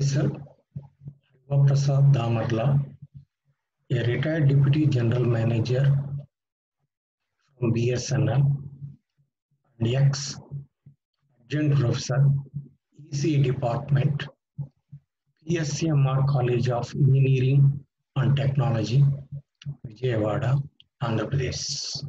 Myself, Prasad Damarla, a retired Deputy General Manager from BSNL and ex-adjunct professor, EC Department, PSCMR College of Engineering and Technology, Vijayawada, Andhra Pradesh.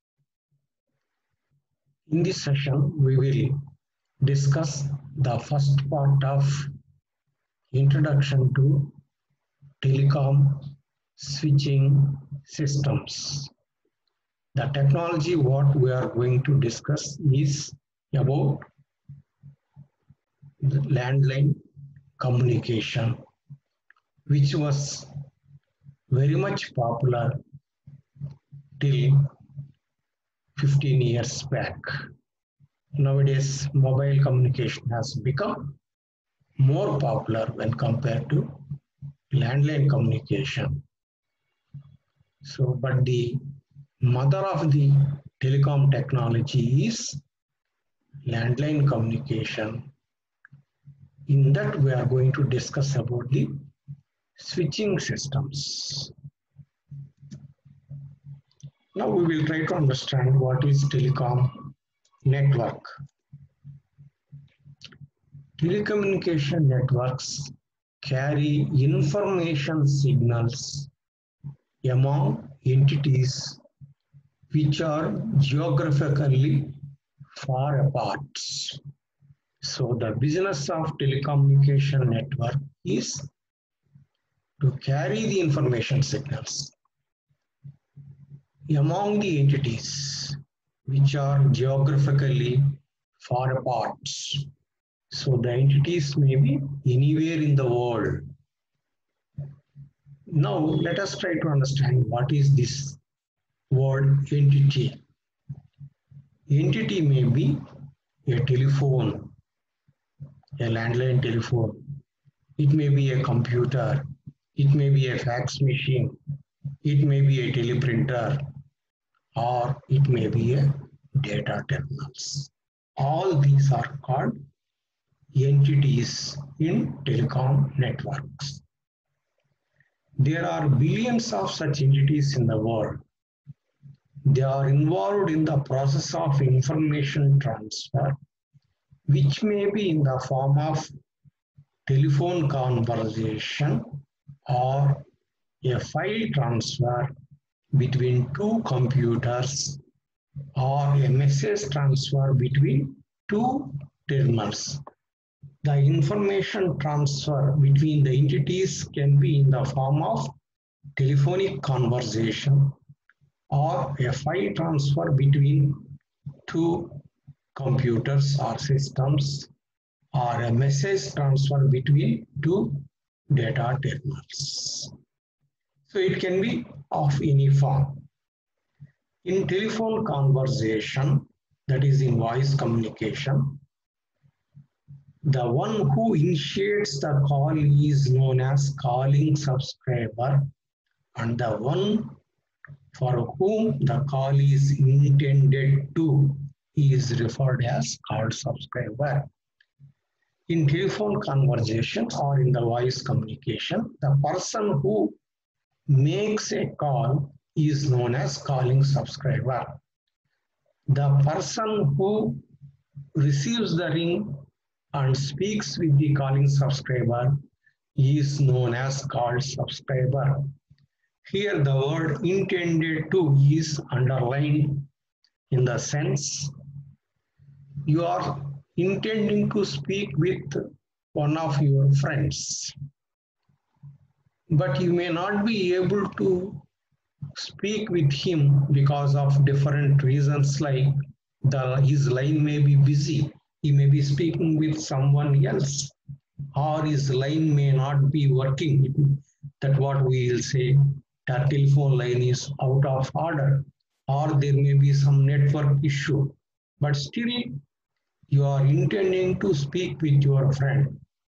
In this session, we will discuss the first part of Introduction to Telecom Switching Systems. The technology what we are going to discuss is about the landline communication, which was very much popular till 15 years back. Nowadays, mobile communication has become more popular when compared to landline communication. So, but the mother of the telecom technology is landline communication. In that, we are going to discuss about the switching systems. Now we will try to understand what is telecom network. Telecommunication networks carry information signals among entities which are geographically far apart. So the business of telecommunication network is to carry the information signals among the entities which are geographically far apart. So the entities may be anywhere in the world. Now let us try to understand what is this word entity. Entity may be a telephone, a landline telephone. It may be a computer. It may be a fax machine. It may be a teleprinter, or it may be a data terminals. All these are called entities in telecom networks. There are billions of such entities in the world. They are involved in the process of information transfer, which may be in the form of telephone conversation or a file transfer between two computers or a message transfer between two terminals. The information transfer between the entities can be in the form of telephonic conversation or a file transfer between two computers or systems, or a message transfer between two data terminals. So it can be of any form. In telephone conversation, that is in voice communication, the one who initiates the call is known as calling subscriber, and the one for whom the call is intended to is referred as called subscriber. In telephone conversation or in the voice communication, the person who makes a call is known as calling subscriber. The person who receives the ring and speaks with the calling subscriber is known as called subscriber. Here the word intended to is underlined in the sense you are intending to speak with one of your friends, but you may not be able to speak with him because of different reasons, like his line may be busy, he may be speaking with someone else, or his line may not be working. That what we will say, the telephone line is out of order, or there may be some network issue, but still you are intending to speak with your friend.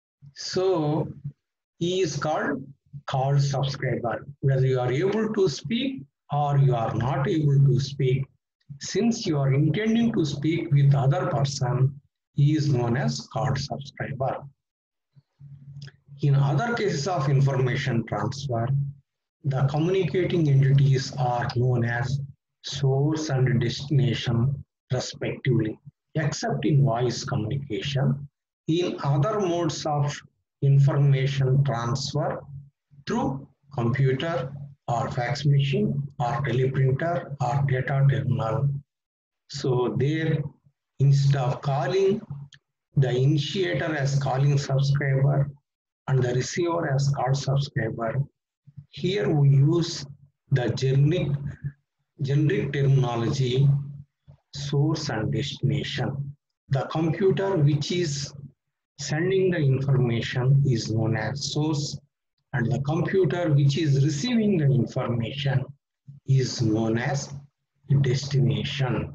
So he is called subscriber, whether you are able to speak or you are not able to speak. Since you are intending to speak with other person, he is known as called subscriber. In other cases of information transfer, the communicating entities are known as source and destination respectively, except in voice communication. In other modes of information transfer through computer or fax machine or teleprinter or data terminal. So there, instead of calling the initiator as calling subscriber and the receiver as call subscriber, here we use the generic terminology source and destination. The computer which is sending the information is known as source, and the computer which is receiving the information is known as destination.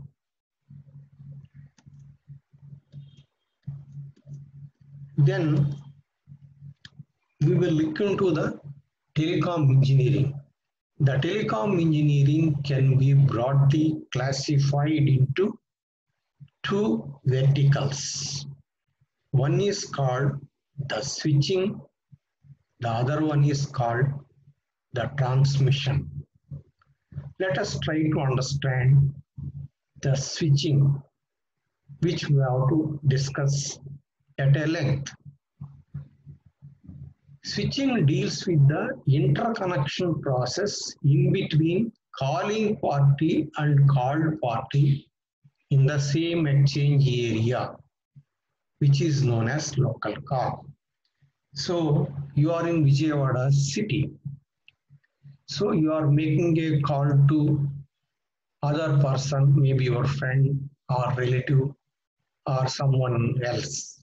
Then we will look into the telecom engineering. The telecom engineering can be broadly classified into two verticals. One is called the switching, the other one is called the transmission. Let us try to understand the switching, which we have to discuss at a length. Switching deals with the interconnection process in between calling party and called party in the same exchange area, which is known as local call. So you are in Vijayawada city. So you are making a call to other person, maybe your friend or relative or someone else.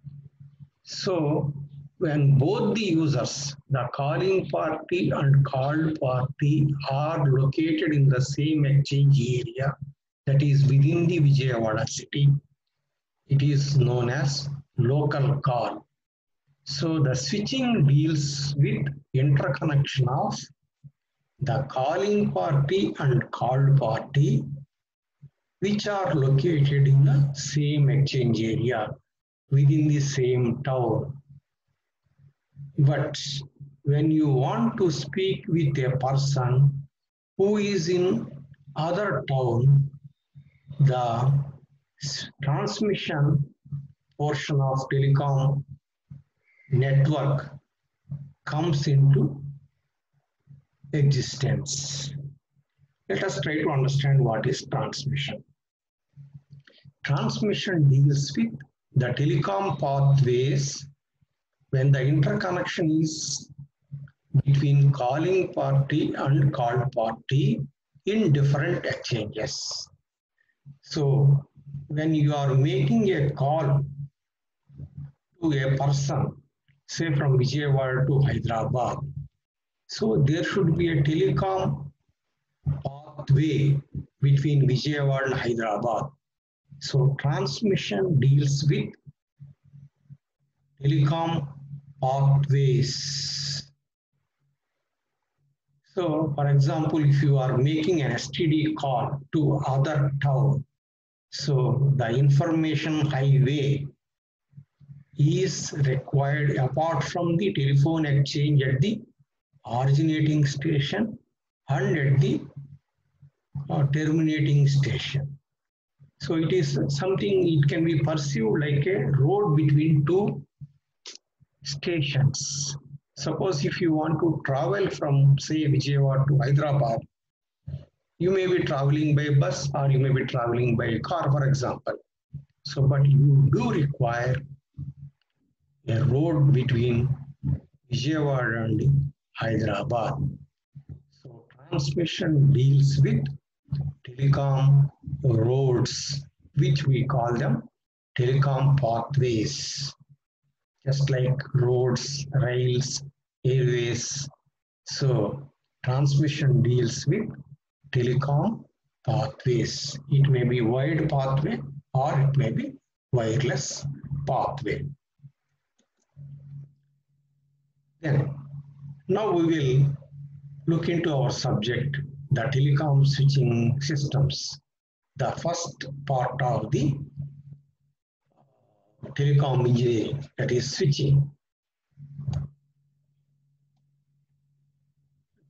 So when both the users, the calling party and called party, are located in the same exchange area, that is within the Vijayawada city, it is known as local call. So the switching deals with interconnection of the calling party and called party, which are located in the same exchange area within the same town. But when you want to speak with a person who is in other town, the transmission portion of telecom network comes into existence. Let us try to understand what is transmission. Transmission deals with the telecom pathways when the interconnection is between calling party and called party in different exchanges. So when you are making a call to a person, say from Vijayawada to Hyderabad, so there should be a telecom pathway between Vijayawada and Hyderabad. So transmission deals with telecom pathways. So for example, if you are making an STD call to other town, so the information highway is required apart from the telephone exchange at the originating station and at the terminating station. So it is something, it can be perceived like a road between two stations. Suppose if you want to travel from, say, Vijayawada to Hyderabad, you may be traveling by bus or you may be traveling by car, for example. So, but you do require a road between Vijayawada and Hyderabad. So, transmission deals with telecom roads, which we call them telecom pathways, just like roads, rails, airways. So transmission deals with telecom pathways. It may be wide pathway or it may be wireless pathway. Then now we will look into our subject, the telecom switching systems. The first part of the telecom engineering, that is switching.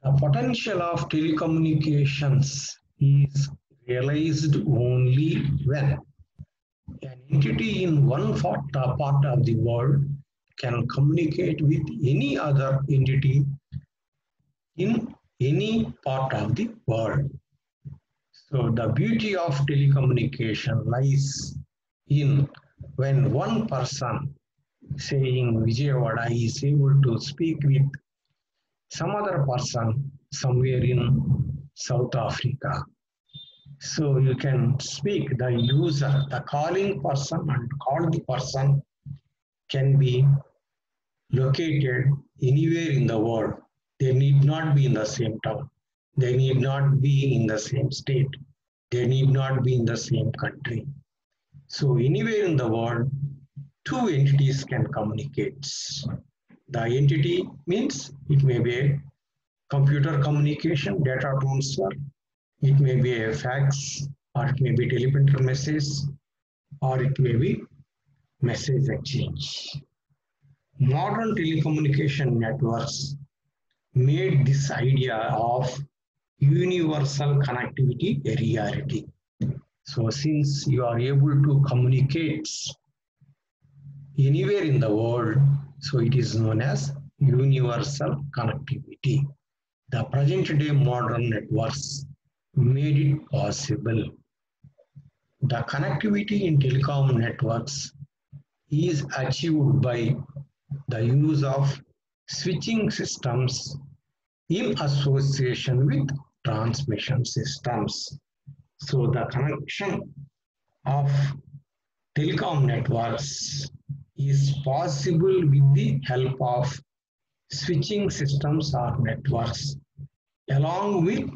The potential of telecommunications is realized only when an entity in one part of the world can communicate with any other entity in any part of the world. So the beauty of telecommunication lies in when one person, say in Vijayawada, is able to speak with some other person somewhere in South Africa. So you can speak, the user, the calling person and called person can be located anywhere in the world. They need not be in the same town. They need not be in the same state. They need not be in the same country. So anywhere in the world, two entities can communicate. The entity means it may be a computer communication, data transfer, it may be a fax, or it may be teleprinter message, or it may be message exchange. Modern telecommunication networks made this idea of universal connectivity a reality. So since you are able to communicate anywhere in the world, so it is known as universal connectivity. The present day modern networks made it possible. The connectivity in telecom networks is achieved by the use of switching systems in association with transmission systems. So the connection of telecom networks is possible with the help of switching systems or networks along with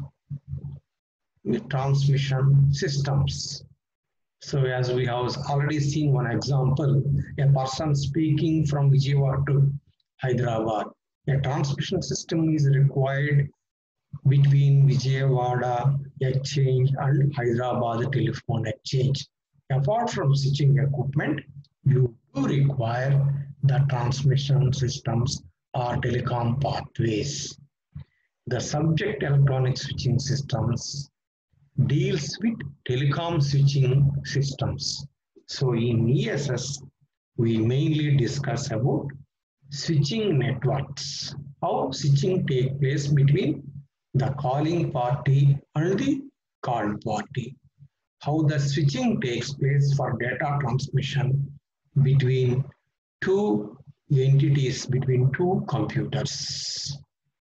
transmission systems. So as we have already seen one example, a person speaking from Vijayawada to Hyderabad, a transmission system is required between Vijayawada exchange and Hyderabad telephone exchange. Apart from switching equipment, you do require the transmission systems or telecom pathways. The subject electronic switching systems deals with telecom switching systems. So in ESS, we mainly discuss about switching networks, how switching takes place between the calling party and the called party, how the switching takes place for data transmission between two entities, between two computers.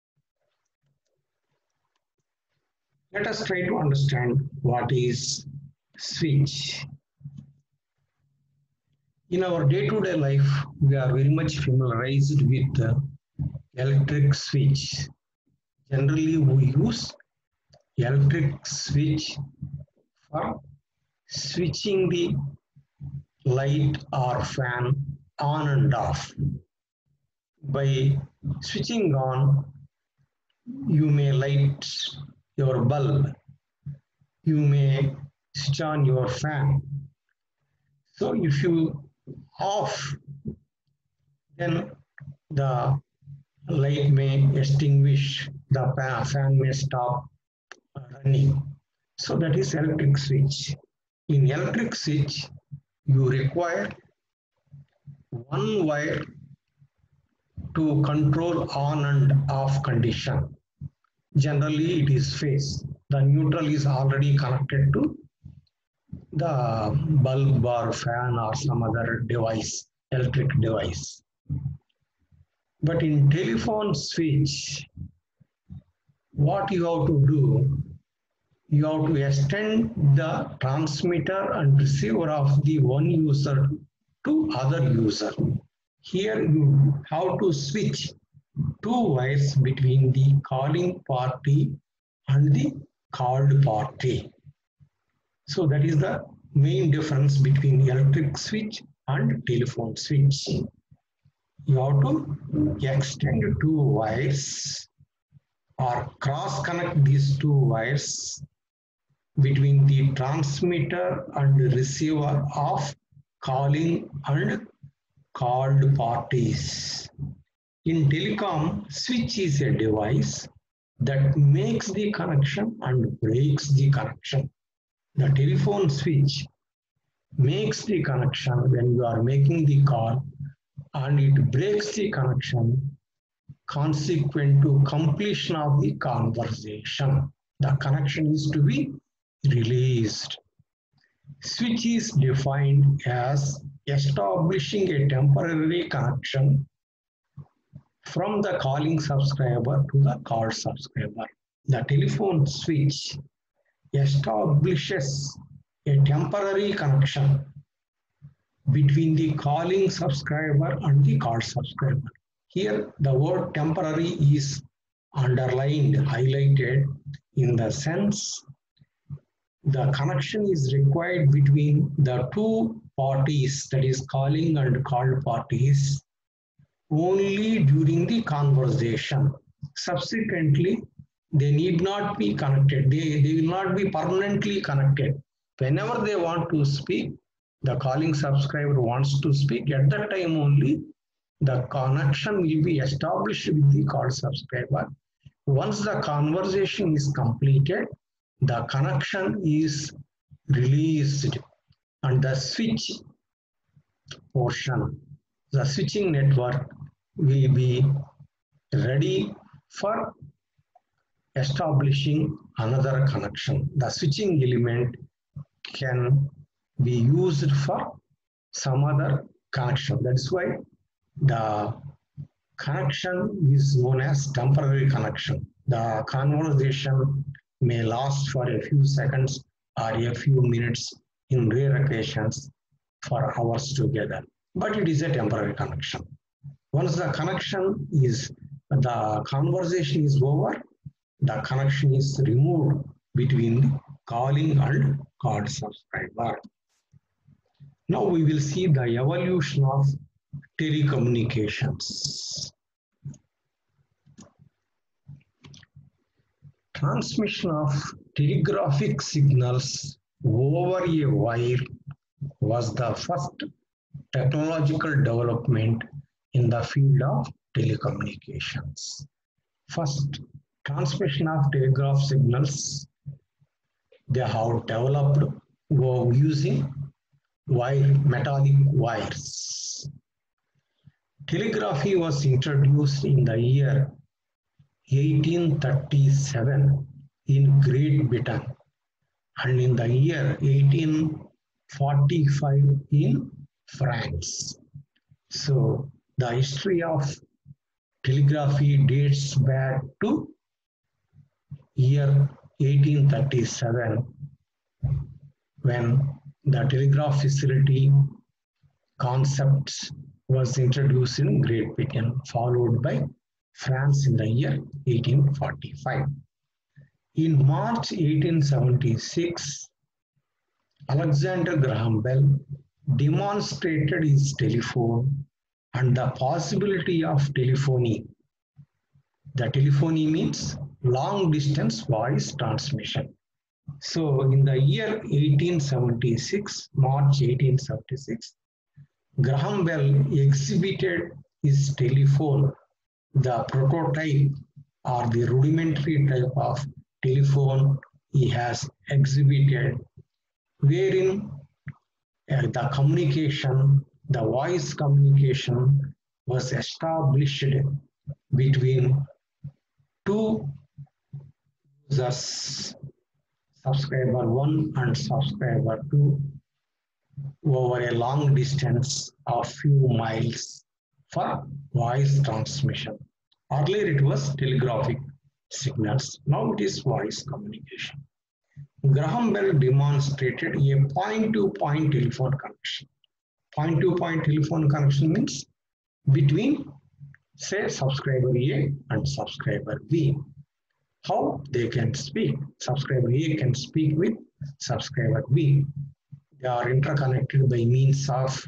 Let us try to understand what is switch. In our day-to-day life, we are very much familiarized with the electric switch. Generally, we use electric switch for switching the light or fan on and off. By switching on, you may light your bulb, you may switch on your fan. So if you off, then the light may extinguish, the fan may stop running. So that is electric switch. In electric switch, you require one wire to control on and off condition. Generally, it is phase. The neutral is already connected to the bulb or fan or some other device, electric device. But in telephone switch, what you have to do, you have to extend the transmitter and receiver of the one user to other user. Here you have to switch two wires between the calling party and the called party. So that is the main difference between electric switch and telephone switch. You have to extend two wires or cross connect these two wires between the transmitter and receiver of calling and called parties. In telecom, switch is a device that makes the connection and breaks the connection. The telephone switch makes the connection when you are making the call, and it breaks the connection consequent to completion of the conversation. The connection is to be released. Switch is defined as establishing a temporary connection from the calling subscriber to the called subscriber. The telephone switch establishes a temporary connection between the calling subscriber and the called subscriber. Here, the word temporary is underlined, highlighted in the sense the connection is required between the two parties, that is calling and called parties, only during the conversation. Subsequently, they need not be connected. They will not be permanently connected. Whenever they want to speak, the calling subscriber wants to speak, at that time only the connection will be established with the called subscriber. Once the conversation is completed, the connection is released and the switch portion, the switching network will be ready for establishing another connection. The switching element can be used for some other connection. That's why the connection is known as temporary connection. The conversation may last for a few seconds or a few minutes, in rare occasions for hours together, but it is a temporary connection. Once the conversation is over, the connection is removed between the calling and called subscriber. Now we will see the evolution of telecommunications. Transmission of telegraphic signals over a wire was the first technological development in the field of telecommunications. First, transmission of telegraph signals, they have developed using metallic wires. Telegraphy was introduced in the year 1837 in Great Britain and in the year 1845 in France. So the history of telegraphy dates back to year 1837 when the telegraph facility concept was introduced in Great Britain, followed by France in the year 1845. In March 1876, Alexander Graham Bell demonstrated his telephone and the possibility of telephony. The telephony means long distance voice transmission. So in the year 1876, March 1876, Graham Bell exhibited his telephone, the prototype or the rudimentary type of telephone he has exhibited, wherein the communication, the voice communication was established between two users, subscriber 1 and subscriber 2, over a long distance of few miles for voice transmission. Earlier it was telegraphic signals, now it is voice communication. Graham Bell demonstrated a point-to-point telephone connection. Point-to-point telephone connection means between, say, subscriber A and subscriber B. How they can speak? Subscriber A can speak with subscriber B. They are interconnected by means of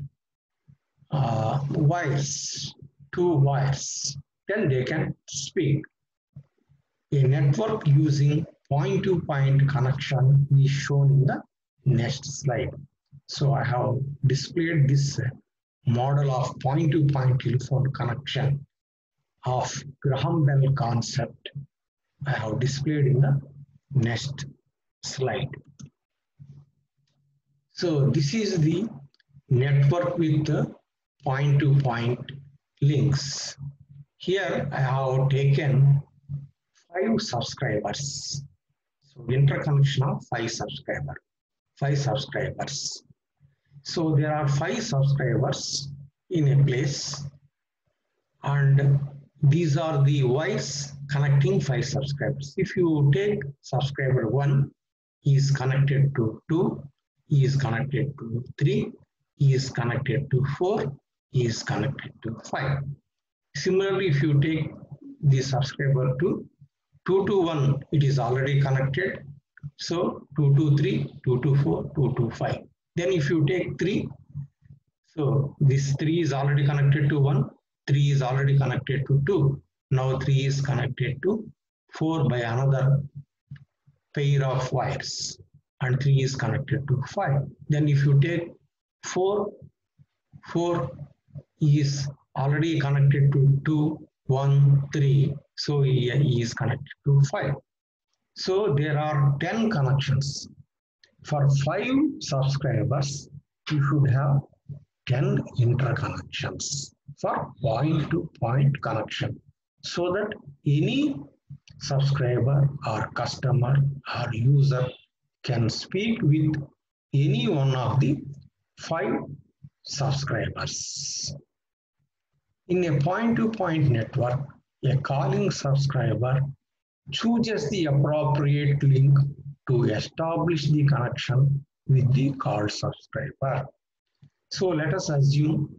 wires, two wires. Then they can speak. A network using point-to-point connection is shown in the next slide. So I have displayed this model of point-to-point telephone connection of Graham Bell concept. I have displayed in the next slide. So this is the network with the point-to-point links. Here I have taken 5 subscribers. So interconnection of 5 subscribers. So there are 5 subscribers in a place, and these are the wires connecting 5 subscribers. If you take subscriber 1, he is connected to 2, he is connected to 3, he is connected to 4, he is connected to 5. Similarly, if you take the subscriber 2 to 1, it is already connected. So 2 to 3, 2 to 4, 2 to 5. Then if you take 3, so this 3 is already connected to 1, 3 is already connected to 2. Now 3 is connected to 4 by another pair of wires, and 3 is connected to 5. Then if you take 4 is already connected to 2, 1, 3. So he is connected to 5. So there are 10 connections. For 5 subscribers, you should have 10 interconnections for point-to-point connection, so that any subscriber or customer or user can speak with any one of the 5 subscribers. In a point-to-point network, a calling subscriber chooses the appropriate link to establish the connection with the called subscriber. So let us assume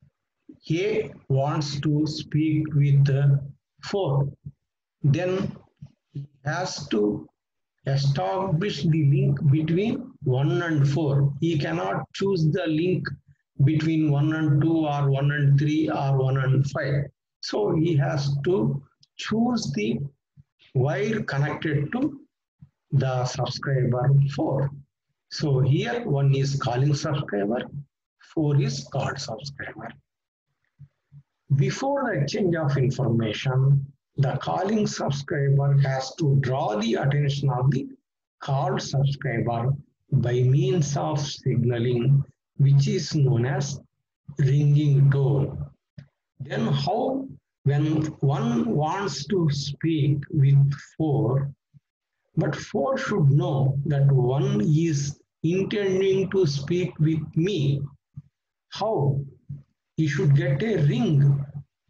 A wants to speak with 4. Then he has to establish the link between 1 and 4. He cannot choose the link between 1 and 2 or 1 and 3 or 1 and 5. So he has to choose the wire connected to the subscriber 4. So here 1 is calling subscriber, 4 is called subscriber. Before the exchange of information, the calling subscriber has to draw the attention of the called subscriber by means of signaling, which is known as ringing tone. Then how, when 1 wants to speak with 4, but 4 should know that 1 is intending to speak with me. How? He should get a ring.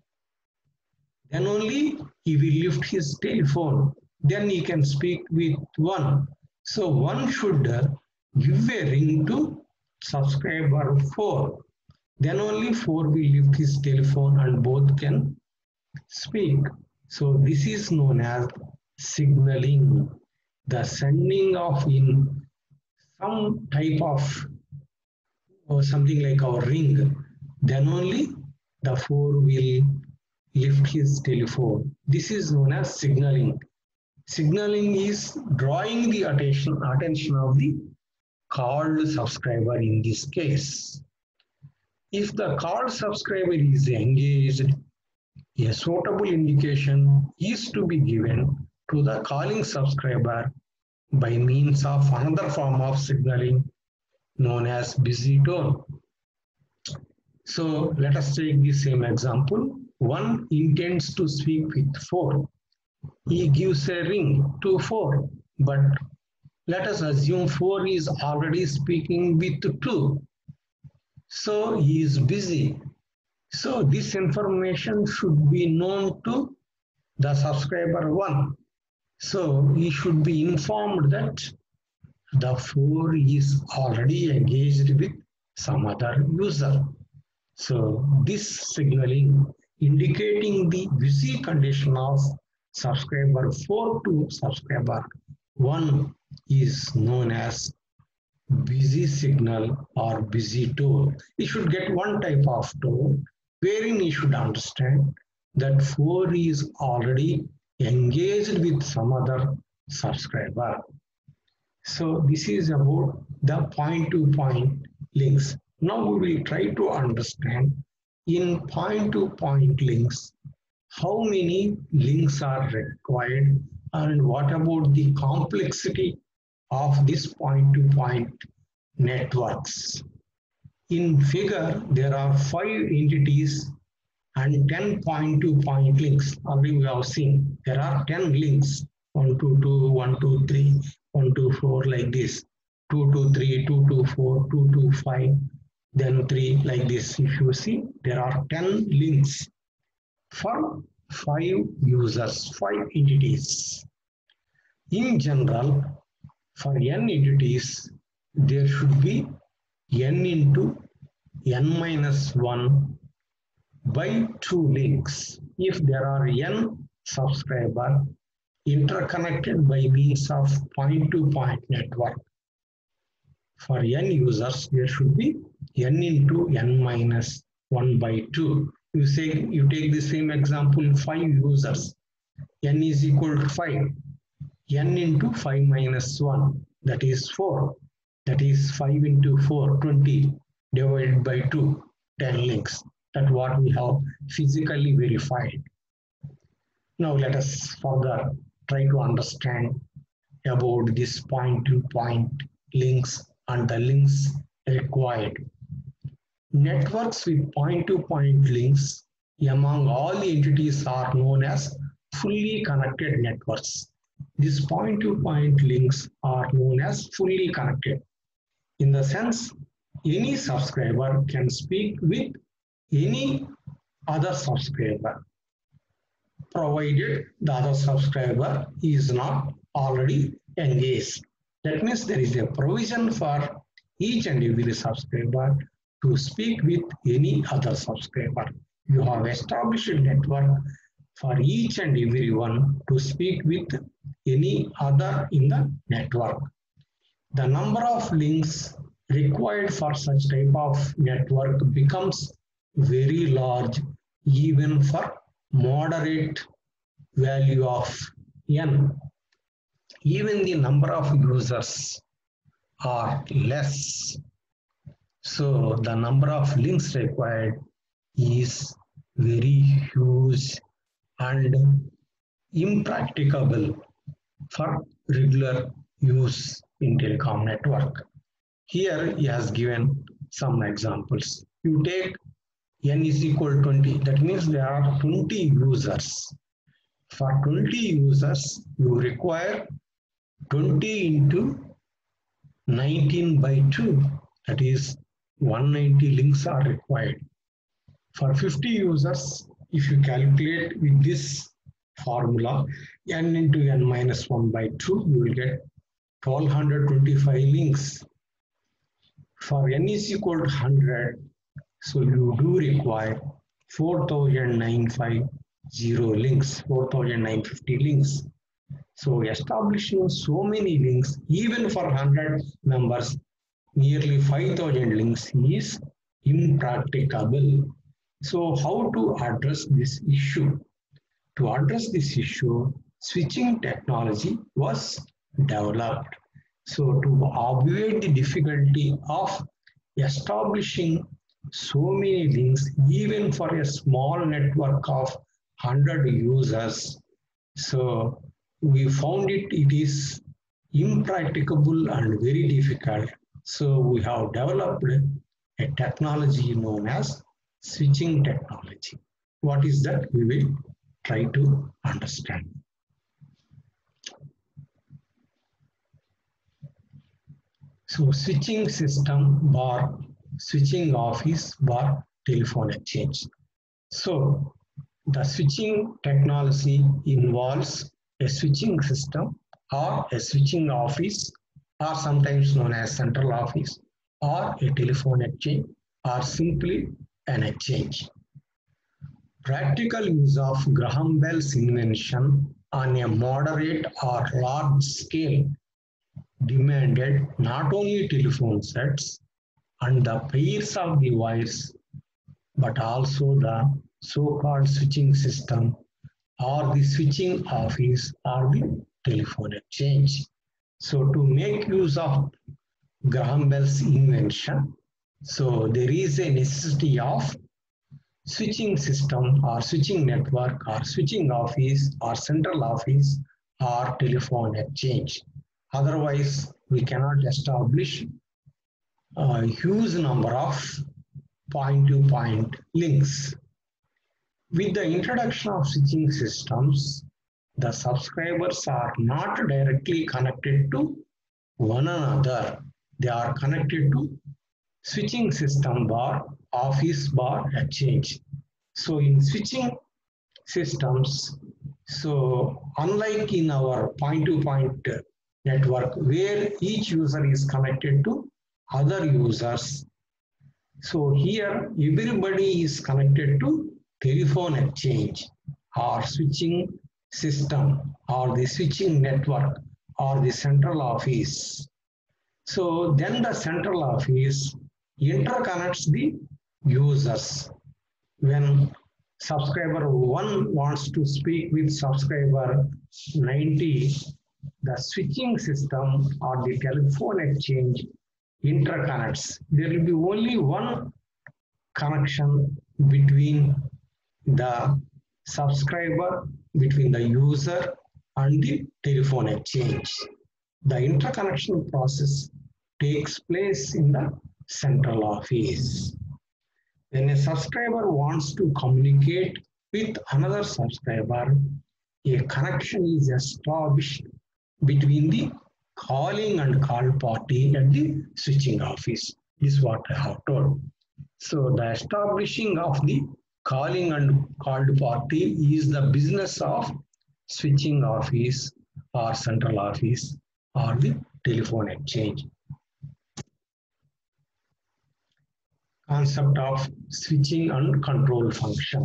Then only he will lift his telephone. Then he can speak with 1. So 1 should give a ring to subscriber 4. Then only 4 will lift his telephone and both can speak. So this is known as signaling, the sending of in some type of or something like our ring. Then only the 4 will lift his telephone. This is known as signaling. Signaling is drawing the attention of the called subscriber in this case. If the called subscriber is engaged, a suitable indication is to be given to the calling subscriber by means of another form of signaling known as busy tone. So let us take the same example. 1 intends to speak with 4. He gives a ring to 4, but let us assume 4 is already speaking with 2. So he is busy. So this information should be known to the subscriber 1. So he should be informed that the 4 is already engaged with some other user. So this signaling indicating the busy condition of subscriber 4 to subscriber 1 is known as busy signal or busy tone. You should get one type of tone wherein you should understand that 4 is already engaged with some other subscriber. So this is about the point-to-point links. Now we will try to understand in point-to-point links how many links are required And what about the complexity of this point-to-point networks? In figure, there are 5 entities and 10 point-to-point links. Already we have seen there are 10 links, 1 to 2, 1 to 3, 1 to 4 like this, 2 to 3, 2 to 4, 2 to 5, then 3 like this. If you see, there are 10 links for 5 users, 5 entities. In general, for n entities, there should be n into n minus 1 by 2 links. If there are n subscribers interconnected by means of point-to-point network, for n users, there should be n into n minus 1 by 2. You take the same example, 5 users, n is equal to 5. N into 5 minus 1, that is 4. That is 5 into 4, 20, divided by 2, 10 links. That's what we have physically verified. Now let us further try to understand about this point-to-point links and the links required. Networks with point-to-point links among all the entities are known as fully connected networks. These point-to-point links are known as fully connected. In the sense, any subscriber can speak with any other subscriber, provided the other subscriber is not already engaged. That means there is a provision for each and every subscriber to speak with any other subscriber. You have established a network for each and every one to speak with any other in the network. The number of links required for such type of network becomes very large even for moderate value of n. Even the number of users are less. So the number of links required is very huge and impracticable for regular use in telecom network. Here he has given some examples. You take n is equal to 20, that means there are 20 users. For 20 users, you require 20 into 19 by 2, that is 190 links are required. For 50 users, if you calculate with this formula, n into n minus 1 by 2, you will get 1225 links. For n is equal to 100, so you do require 4950 links, 4950 links. So establishing so many links, even for 100 members, nearly 5000 links is impracticable. So how to address this issue? To address this issue, switching technology was developed. So to obviate the difficulty of establishing so many links, even for a small network of 100 users, so we found it is impracticable and very difficult. So we have developed a technology known as switching technology. What is that? We will try to understand. So switching system bar switching office bar telephone exchange. So the switching technology involves a switching system or a switching office, or sometimes known as central office, or a telephone exchange, or simply an exchange. Practical use of Graham Bell's invention on a moderate or large scale demanded not only telephone sets and the pairs of the wires, but also the so-called switching system or the switching office or the telephone exchange. So to make use of Graham Bell's invention, so there is a necessity of switching system or switching network or switching office or central office or telephone exchange. Otherwise, we cannot establish a huge number of point-to-point links. With the introduction of switching systems, the subscribers are not directly connected to one another. They are connected to switching system bar, office bar, exchange. So in switching systems, so unlike in our point-to-point network where each user is connected to other users, so here everybody is connected to telephone exchange or switching system or the switching network or the central office. So then the central office interconnects the users. When subscriber 1 wants to speak with subscriber 90, the switching system or the telephone exchange interconnects. There will be only one connection between the subscriber, between the user and the telephone exchange. The interconnection process takes place in the central office. When a subscriber wants to communicate with another subscriber, a connection is established between the calling and call party at the switching office. This is what I have told. So the establishing of the calling and called party is the business of switching office or central office or the telephone exchange. Concept of switching and control function.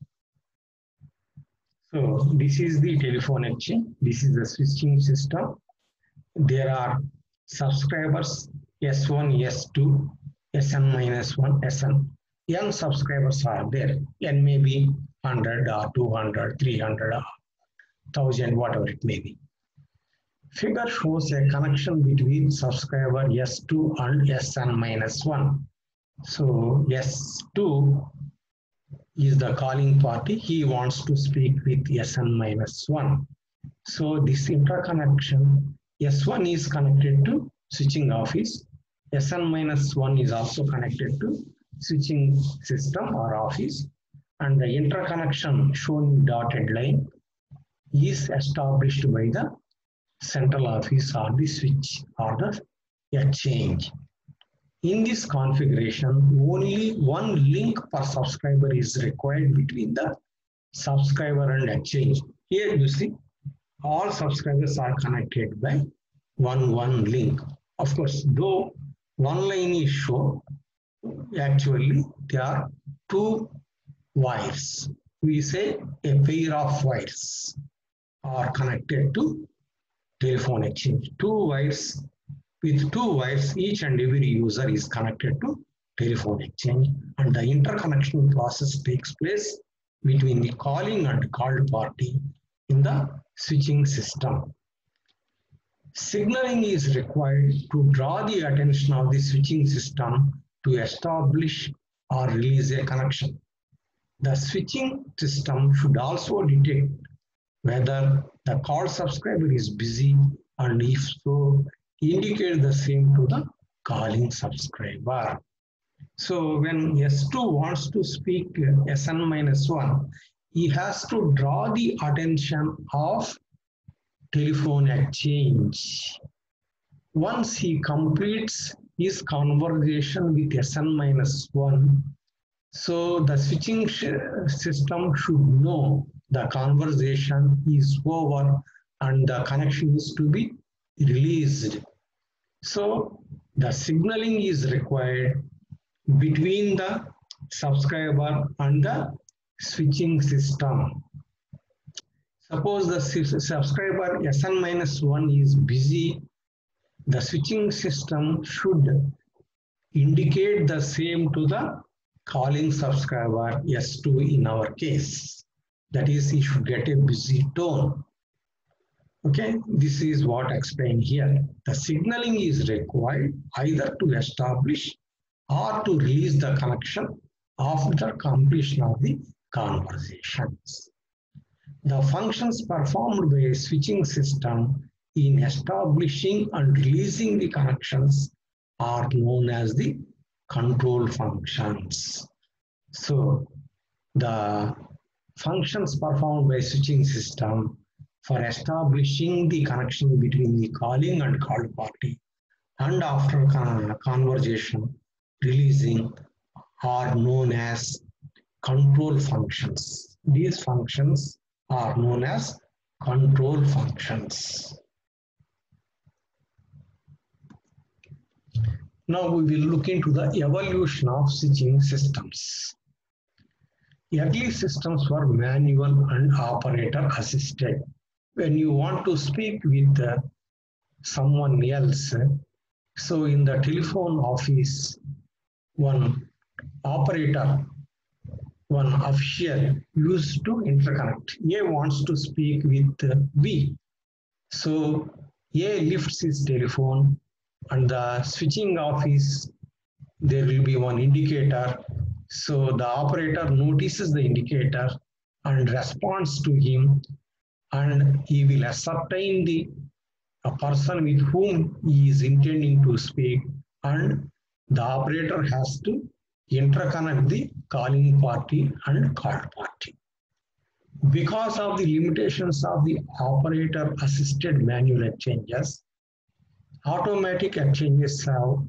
So this is the telephone exchange. This is the switching system. There are subscribers S1, S2, Sn-1, Sn. N subscribers are there. N may be 100 or 200, 300 or 1000, whatever it may be. Figure shows a connection between subscriber S2 and Sn-1. So S2 is the calling party. He wants to speak with Sn-1. So this interconnection, S1 is connected to switching office. Sn-1 is also connected to switching system or office. And the interconnection shown in dotted line is established by the central office or the switch or the exchange. In this configuration, only one link per subscriber is required between the subscriber and exchange. Here you see, all subscribers are connected by one link. Of course, though one line is shown, actually there are two wires. We say a pair of wires are connected to telephone exchange. With two wires, each and every user is connected to telephone exchange, and the interconnection process takes place between the calling and called party in the switching system. Signaling is required to draw the attention of the switching system to establish or release a connection. The switching system should also detect whether the called subscriber is busy, and if so, indicate the same to the calling subscriber. So when S2 wants to speak Sn-1, he has to draw the attention of telephone exchange. Once he completes his conversation with Sn-1, so the switching system should know the conversation is over and the connection is to be released. So the signaling is required between the subscriber and the switching system. Suppose the subscriber Sn-1 is busy, the switching system should indicate the same to the calling subscriber S2 in our case. That is, he should get a busy tone. Okay, this is what I explained here. The signaling is required either to establish or to release the connection after completion of the conversations. The functions performed by a switching system in establishing and releasing the connections are known as the control functions. So the functions performed by switching system for establishing the connection between the calling and called party and after conversation releasing are known as control functions. These functions are known as control functions. Now we will look into the evolution of switching systems. Early systems were manual and operator assisted. When you want to speak with someone else, so in the telephone office, one operator, one official used to interconnect. A wants to speak with B. So A lifts his telephone and the switching office, there will be one indicator. So the operator notices the indicator and responds to him, and he will ascertain the person with whom he is intending to speak, and the operator has to interconnect the calling party and called party. Because of the limitations of the operator assisted manual exchanges, automatic exchanges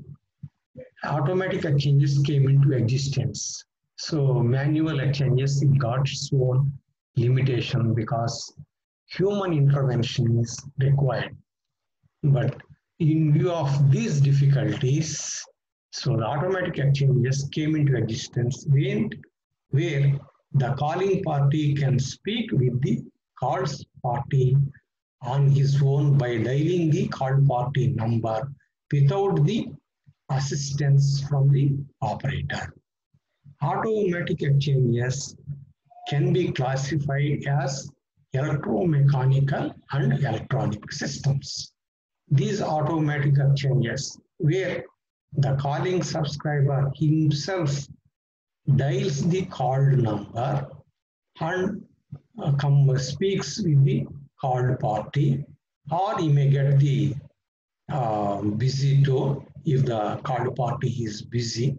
came into existence. So manual exchanges got its own limitation because human intervention is required. But in view of these difficulties, so the automatic exchanges came into existence where the calling party can speak with the called party on his own by dialing the called party number without the assistance from the operator. Automatic exchanges can be classified as electromechanical and electronic systems. These automatic exchanges, where the calling subscriber himself dials the called number and speaks with the called party, or he may get the busy tone if the called party is busy.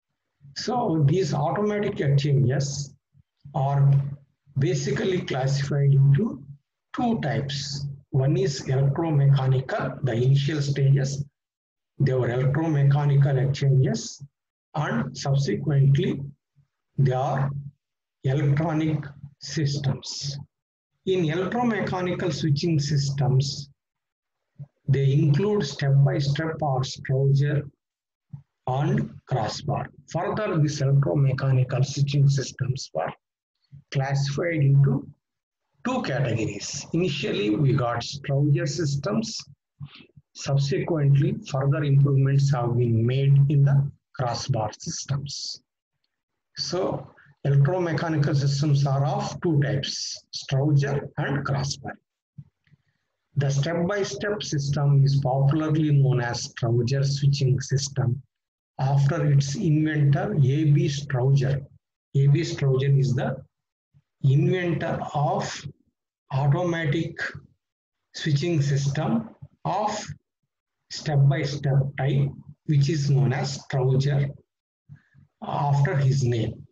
So these automatic exchanges are basically classified into two types. One is electromechanical, the initial stages, they were electromechanical exchanges, and subsequently they are electronic systems. In electromechanical switching systems, they include step-by-step or Straujer and crossbar. Further, these electromechanical switching systems were classified into two categories. Initially, we got Straujer systems. Subsequently, further improvements have been made in the crossbar systems. So, electromechanical systems are of two types, Straujer and crossbar. The step-by-step system is popularly known as Straujer switching system after its inventor A.B. Straujer. A.B. Straujer is the inventor of automatic switching system of step-by-step type, which is known as Straujer after his name.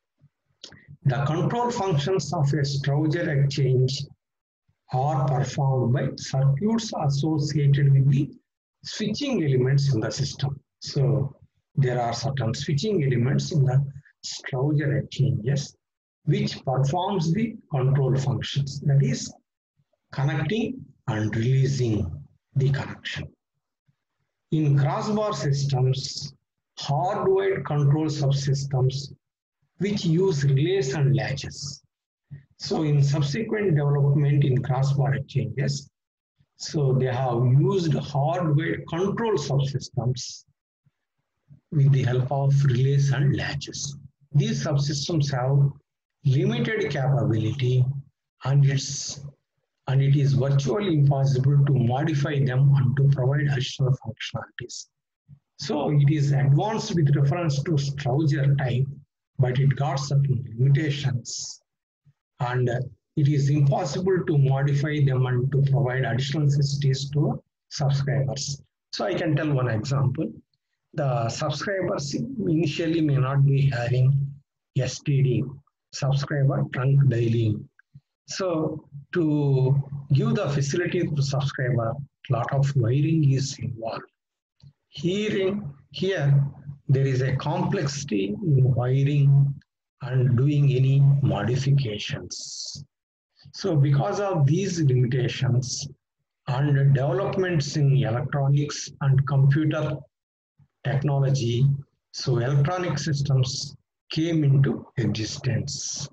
The control functions of a Straujer exchange are performed by circuits associated with the switching elements in the system. So there are certain switching elements in the Straujer exchanges which performs the control functions, that is connecting and releasing the connection. In crossbar systems, hardwired control subsystems which use relays and latches. So in subsequent development in crossbar exchanges, so they have used hardwired control subsystems with the help of relays and latches. These subsystems have limited capability and it is virtually impossible to modify them and to provide additional functionalities. So it is advanced with reference to Straujer type, but it got certain limitations. And it is impossible to modify them and to provide additional facilities to subscribers. So I can tell one example. The subscribers initially may not be having STD, subscriber trunk dialing. So to give the facility to subscriber, a lot of wiring is involved. Here there is a complexity in wiring and doing any modifications. So because of these limitations and developments in electronics and computer technology, so electronic systems came into existence.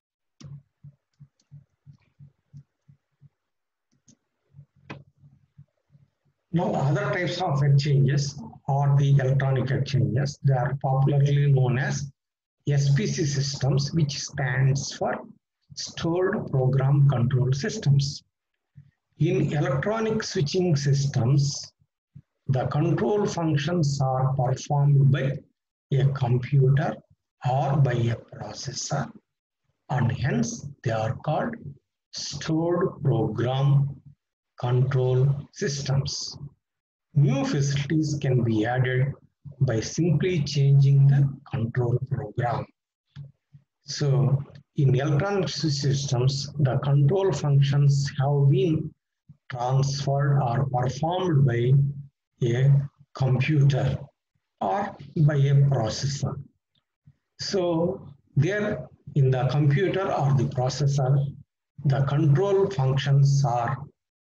Now, other types of exchanges are the electronic exchanges. They are popularly known as SPC systems, which stands for Stored Program Control Systems. In electronic switching systems, the control functions are performed by a computer or by a processor, and hence they are called stored program control systems. New facilities can be added by simply changing the control program. So in electronic systems, the control functions have been transferred or performed by a computer or by a processor. So there in the computer or the processor, the control functions are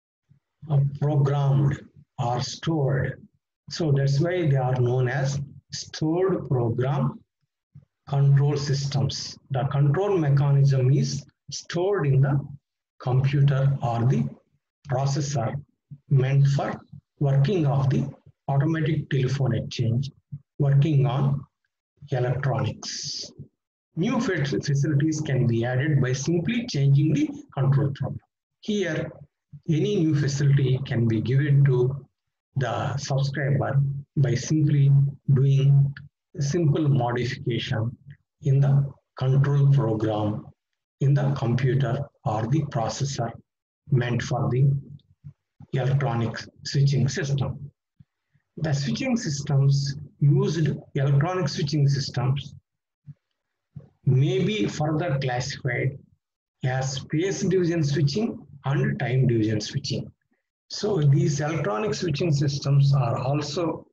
programmed or stored. So that's why they are known as stored program control systems. The control mechanism is stored in the computer or the processor, meant for working of the automatic telephone exchange, working on electronics. New facilities can be added by simply changing the control program. Here, any new facility can be given to the subscriber by simply doing a simple modification in the control program in the computer or the processor meant for the electronic switching system. The switching systems used, electronic switching systems, may be further classified as space division switching and time division switching. So these electronic switching systems are also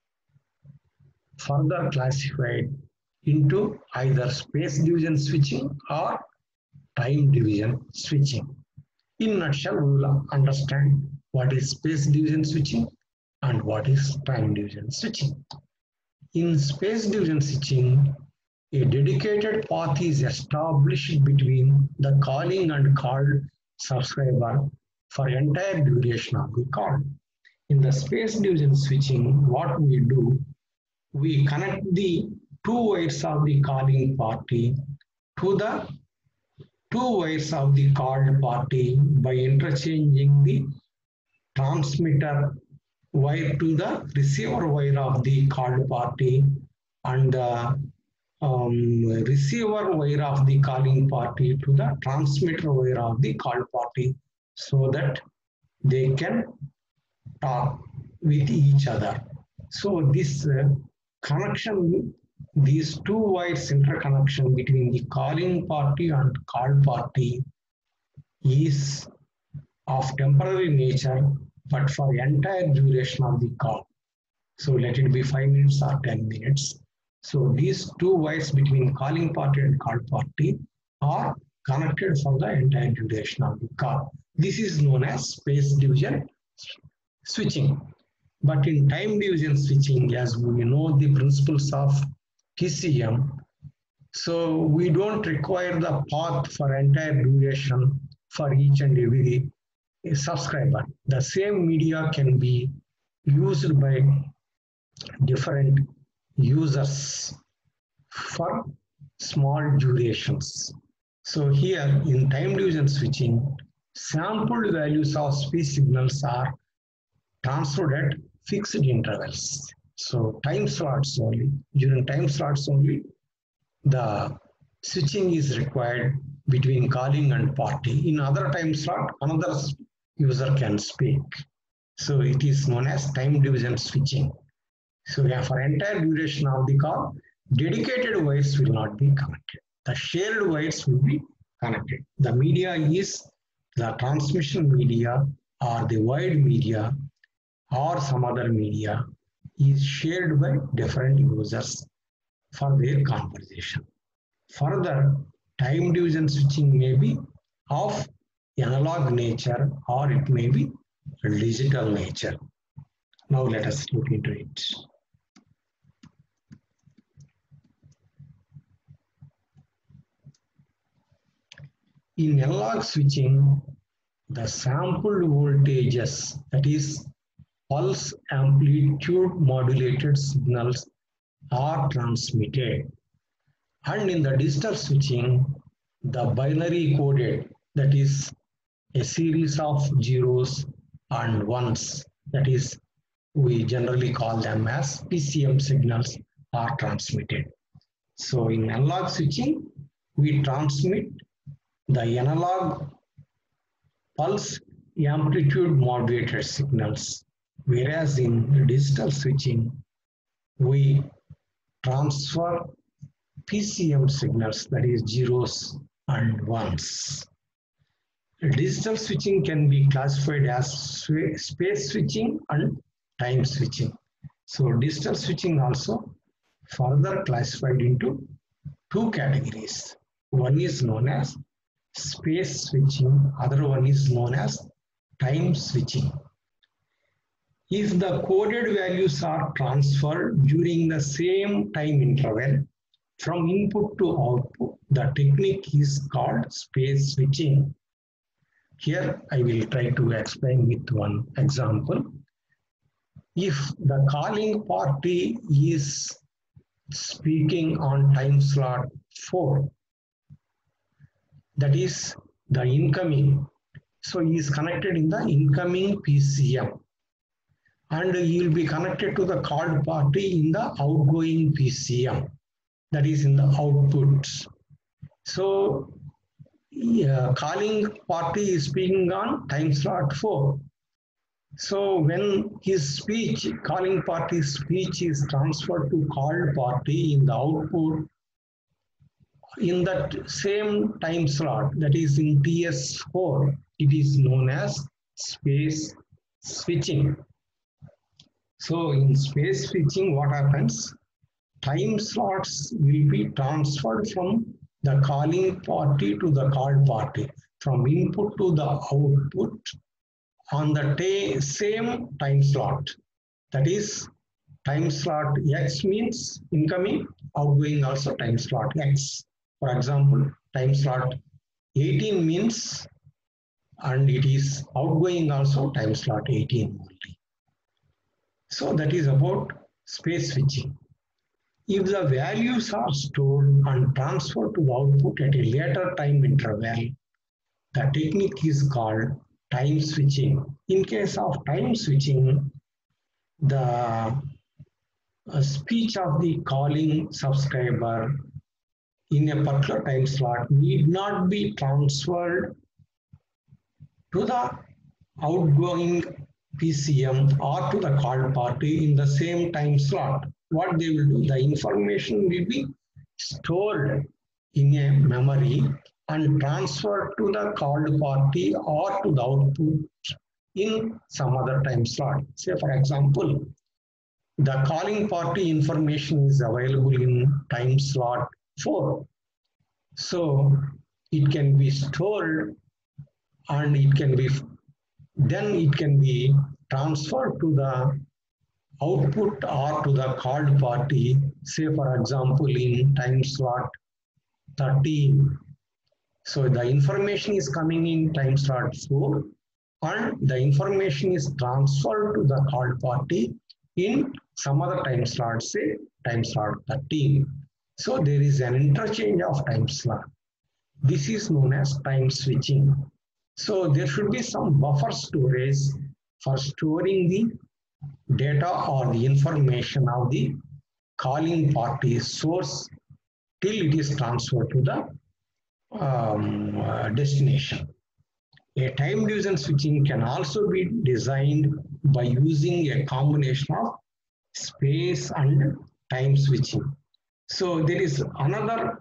further classified into either space division switching or time division switching. In a nutshell, we will understand what is space division switching and what is time division switching. In space division switching, a dedicated path is established between the calling and called subscriber for entire duration of the call. In the space division switching, what we do, we connect the two wires of the calling party to the two wires of the called party by interchanging the transmitter wire to the receiver wire of the called party and the receiver wire of the calling party to the transmitter wire of the called party, so that they can talk with each other. So this connection, these two wires interconnection between the calling party and called party is of temporary nature, but for the entire duration of the call. So let it be 5 minutes or 10 minutes. So these two wires between calling party and called party are connected for the entire duration of the call. This is known as space division switching. But in time division switching, as we know the principles of TCM, so we don't require the path for entire duration for each and every subscriber. The same media can be used by different users for small durations. So here in time division switching, sampled values of speech signals are transferred at fixed intervals. So time slots only, during time slots only, the switching is required between calling and party. In other time slot, another user can speak. So it is known as time division switching. So for entire duration of the call, dedicated wires will not be connected. The shared wires will be connected. The media is the transmission media or the wide media or some other media is shared by different users for their conversation. Further, time division switching may be of analog nature or it may be digital nature. Now let us look into it. In analog switching, the sampled voltages, that is pulse amplitude modulated signals, are transmitted. And in the digital switching, the binary coded, that is a series of zeros and ones, that is we generally call them as PCM signals, are transmitted. So in analog switching, we transmit the analog pulse amplitude modulated signals, whereas in digital switching, we transfer PCM signals, that is zeros and ones. Digital switching can be classified as space switching and time switching. So digital switching also further classified into two categories. One is known as space switching, other one is known as time switching. If the coded values are transferred during the same time interval from input to output, the technique is called space switching. Here I will try to explain with one example. If the calling party is speaking on time slot 4, that is the incoming, so he is connected in the incoming PCM, and he will be connected to the called party in the outgoing PCM, that is in the output. So calling party is speaking on time slot 4. So when his speech, calling party's speech is transferred to called party in the output, in that same time slot, that is in TS4, it is known as space switching. So in space switching, what happens? Time slots will be transferred from the calling party to the called party, from input to the output on the same time slot. That is, time slot X means incoming, outgoing also time slot X. For example, time slot 18 means, and it is outgoing also time slot 18 only. So that is about space switching. If the values are stored and transferred to the output at a later time interval, the technique is called time switching. In case of time switching, the speech of the calling subscriber in a particular time slot need not be transferred to the outgoing PCM or to the called party in the same time slot. What they will do, the information will be stored in a memory and transferred to the called party or to the output in some other time slot. Say for example, the calling party information is available in time slot 4. So it can be stored and it can be transferred to the output or to the called party, say for example in time slot 13. So the information is coming in time slot 4 and the information is transferred to the called party in some other time slot, say time slot 13. So there is an interchange of time slot. This is known as time switching. So there should be some buffer storage for storing the data or the information of the calling party source till it is transferred to the destination. A time division switching can also be designed by using a combination of space and time switching. So there is another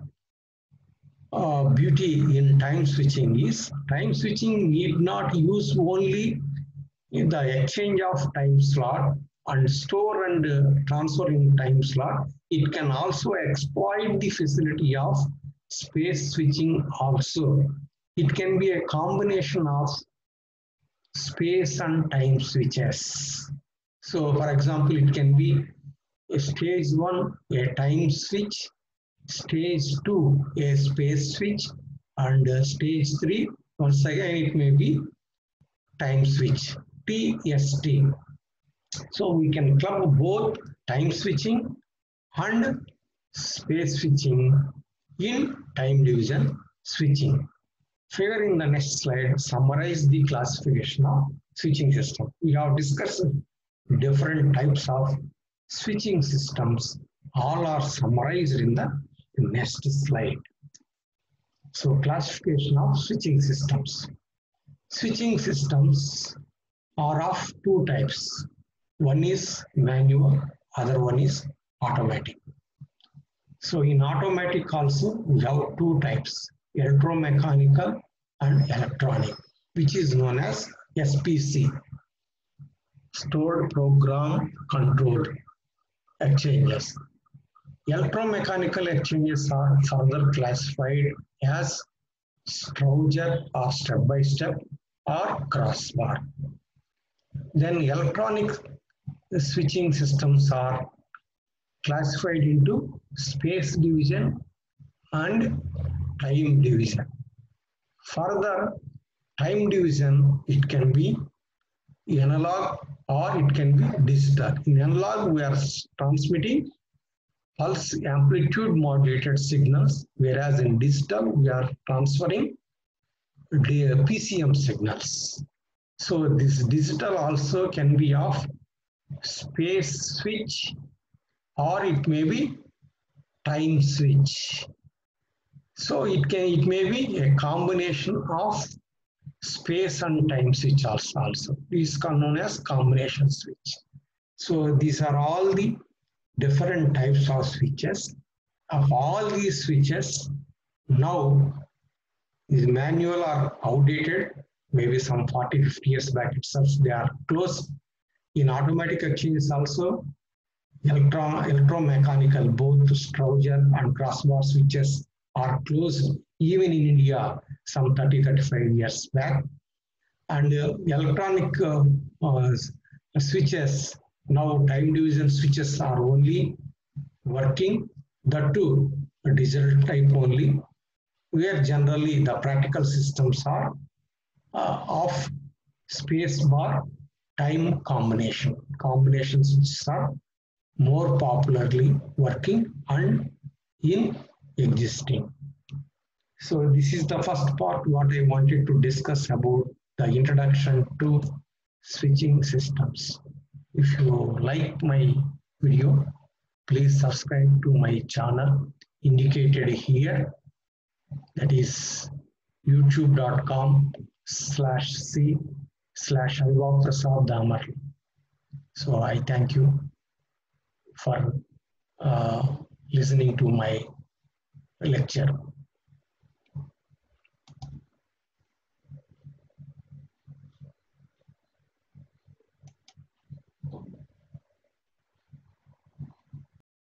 beauty in time switching is time switching need not use only the exchange of time slot and store and transfer in time slot. It can also exploit the facility of space switching also. It can be a combination of space and time switches. So for example, it can be a stage 1, a time switch, stage 2, a space switch, and stage 3, once again it may be time switch, TST. So we can club both time switching and space switching in time division switching. Figure in the next slide summarize the classification of switching system. We have discussed different types of switching systems. All are summarized in the next slide. So classification of switching systems. Switching systems are of two types. One is manual, other one is automatic. So in automatic also we have two types, electromechanical and electronic, which is known as SPC, stored program controlled exchanges. Electromechanical exchanges are further classified as Strauger or step-by-step or crossbar. Then electronic switching systems are classified into space division and time division. Further, time division, it can be analog or it can be digital. In analog, we are transmitting pulse amplitude modulated signals, whereas in digital, we are transferring the PCM signals. So this digital also can be of space switch or it may be time switch. So it may be a combination of space and time switch also. This is known as combination switch. So these are all the different types of switches. Of all these switches, now these manual are outdated, maybe some 40-50 years back itself, they are closed. In automatic exchanges also, electromechanical, both Strauger and crossbar switches are closed, even in India, some 30-35 years back. And electronic switches, now time division switches are only working, that too, digital type only, where generally the practical systems are of space bar time combination. Combination switches are more popularly working and in existing. So this is the first part what I wanted to discuss about the introduction to switching systems. If you like my video, please subscribe to my channel indicated here, that is youtube.com/c/Aiva So I thank you for listening to my lecture.